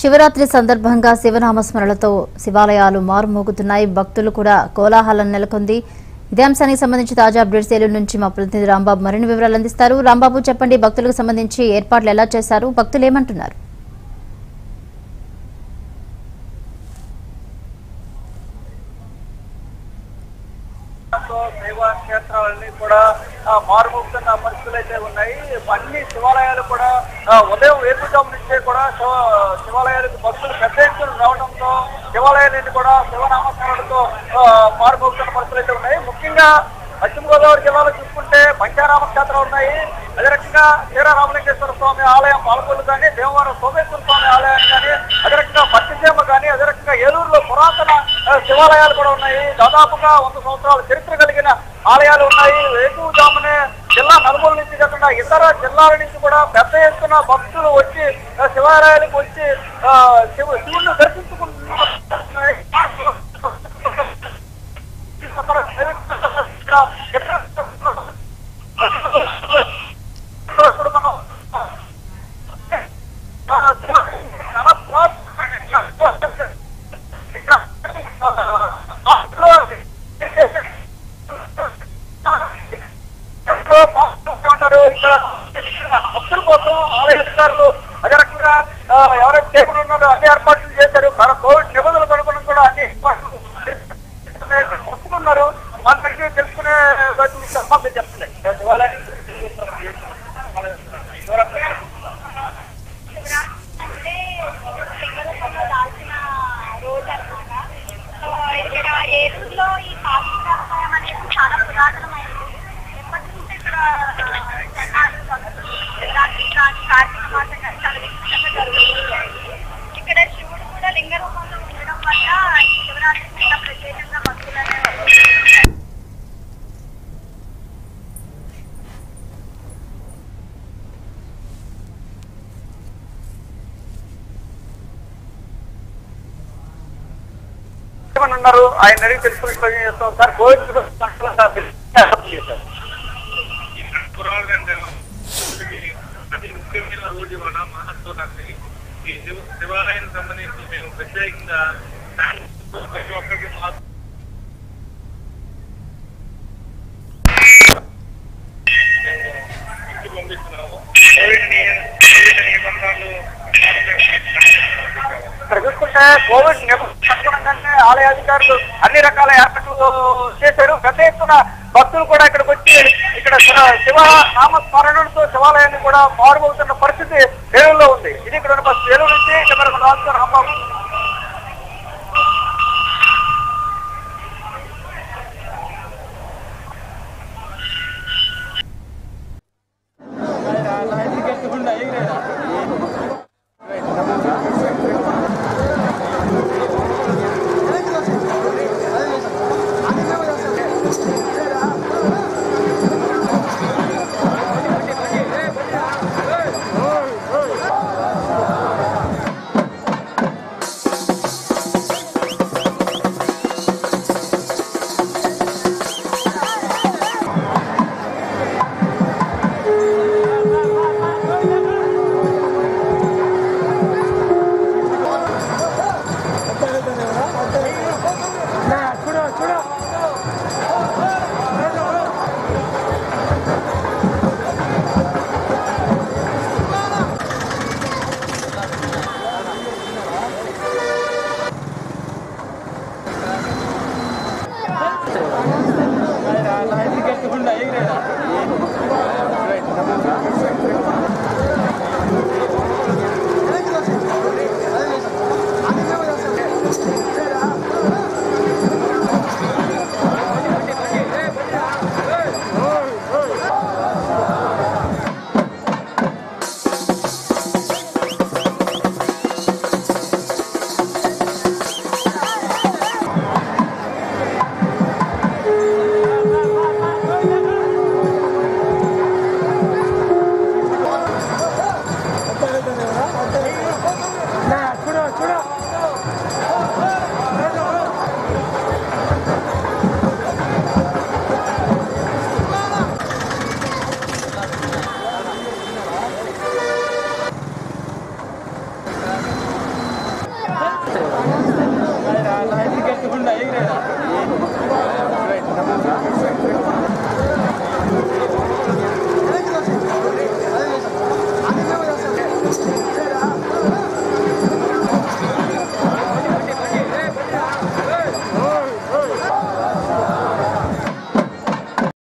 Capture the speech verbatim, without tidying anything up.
శివరాత్రి సందర్భంగా శివనామస్మరణలతో శివాలయాలు మారుమోగుతున్నాయి. భక్తులు కూడా కోలాహలం నెలకొంది. ఇదే అంశానికి సంబంధించి తాజా అప్డేట్స్ ఏలూరు నుంచి మా ప్రతినిధి రాంబాబు మరిన్ని వివరాలు అందిస్తారు. రాంబాబు, చెప్పండి, భక్తులకు సంబంధించి ఏర్పాట్లు ఎలా చేశారు, భక్తులు ఏమంటున్నారు? శైవ క్షేత్రాలన్నీ కూడా మారుమోగుతున్న పరిస్థితులు అయితే ఉన్నాయి. అన్ని శివాలయాలు కూడా ఉదయం వేకుజాము నుంచే కూడా శివాలయాలకు భక్తులు పెద్ద ఎత్తున రావడంతో శివాలయాలన్నీ కూడా శివనామస్మరణలతో మారుమోగుతున్న పరిస్థితులు అయితే ఉన్నాయి. ముఖ్యంగా పశ్చిమ గోదావరి జిల్లాలో చూసుకుంటే పంచారామ క్షేత్రాలు ఉన్నాయి. అదే రకంగా శ్రీరామలింగేశ్వర స్వామి ఆలయం పాలకొల్లు కానీ, దేవవరం సోమేశ్వర స్వామి ఆలయం కానీ, అదే రకంగా పట్టిసీమ కానీ, అదే రకంగా ఏలూరులో పురాతన శివాలయాలు కూడా ఉన్నాయి. దాదాపుగా వంద సంవత్సరాల చరిత్ర కలిగిన ఆలయాలు ఉన్నాయి. వేకువజామునే జిల్లా నలుమూల నుంచి కాకుండా ఇతర జిల్లాల నుంచి కూడా పెద్ద ఎత్తున భక్తులు వచ్చి శివాలయాలకు వచ్చి శివ శివుడిని దర్శించుకుంటున్నారు. భక్తుల కోసం ఆలయ అధికారులు అదే రకంగా ఎవరైతే చేపలు ఉన్నారో అన్ని ఏర్పాట్లు చేశారు. కోవిడ్ నిబంధనలకు అనుగుణంగా కూడా అన్ని ఏర్పాట్లు వస్తున్నారు. మన దగ్గర తెలుసుకునే సంబంధం చెప్తున్నాయి. ఇక్కడ ఏలూరులో ఈ పాపం అనేది చాలా పురాతనమైనది. ఎప్పటి నుంచి ఇక్కడ కార్తీక మాసం చాలా విశిష్టంగా జరుగుతుంది. ఇక్కడ శివుడు కూడా లింగ రూపంలో ఉండడం వల్ల ఈ శివరాత్రి చాలా ప్రత్యేకంగా భక్తులు అనేవారు. ఉన్నారు ఆయన అడిగి తెలుసుకుని చేస్తాం సార్. కోవిడ్ ముఖ్యమైన రోజు ఇవాళ మహాశివరాత్రి. ఈ శివాలయానికి సంబంధించి మేము ప్రత్యేకంగా ప్రతి ఒక్కరికి ఇంటికి పంపిస్తున్నాము. కోవిడ్ నిబంధనలు ఇక్కడ చూసుకుంటే కోవిడ్ నిబంధనలే ఆలయ అధికారులు అన్ని రకాల ఏర్పాట్లు చేశారు. పెద్ద ఎత్తున భక్తులు కూడా ఇక్కడికి వచ్చి ఇక్కడ శివ నామస్మరణలతో శివాలయాన్ని కూడా మారుమోగుతున్న పరిస్థితి ఏలూరులో ఉంది. ఇది ఇక్కడ ఏలూరు నుంచి రాజు రాంబాబు. ఆ